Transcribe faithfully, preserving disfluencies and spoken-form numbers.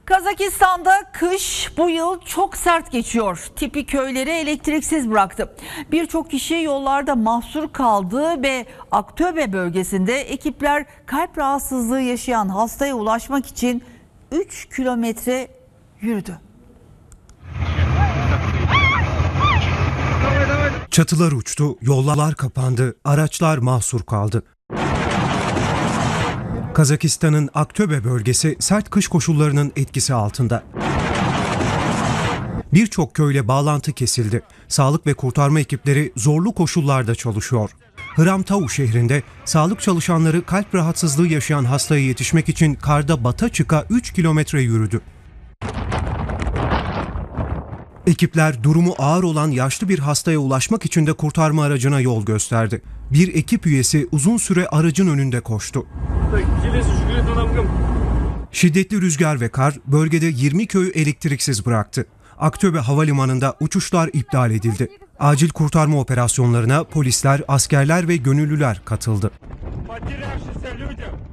Kazakistan'da kış bu yıl çok sert geçiyor. Tipi köyleri elektriksiz bıraktı. Birçok kişi yollarda mahsur kaldı ve Aktöbe bölgesinde ekipler kalp rahatsızlığı yaşayan hastaya ulaşmak için üç kilometre yürüdü. Çatılar uçtu, yollar kapandı, araçlar mahsur kaldı. Kazakistan'ın Aktöbe bölgesi sert kış koşullarının etkisi altında. Birçok köyle bağlantı kesildi. Sağlık ve kurtarma ekipleri zorlu koşullarda çalışıyor. Hramtau şehrinde sağlık çalışanları kalp rahatsızlığı yaşayan hastaya yetişmek için karda bata çıka üç kilometre yürüdü. Ekipler durumu ağır olan yaşlı bir hastaya ulaşmak için de kurtarma aracına yol gösterdi. Bir ekip üyesi uzun süre aracın önünde koştu. Şiddetli rüzgar ve kar bölgede yirmi köyü elektriksiz bıraktı. Aktöbe Havalimanı'nda uçuşlar iptal edildi. Acil kurtarma operasyonlarına polisler, askerler ve gönüllüler katıldı.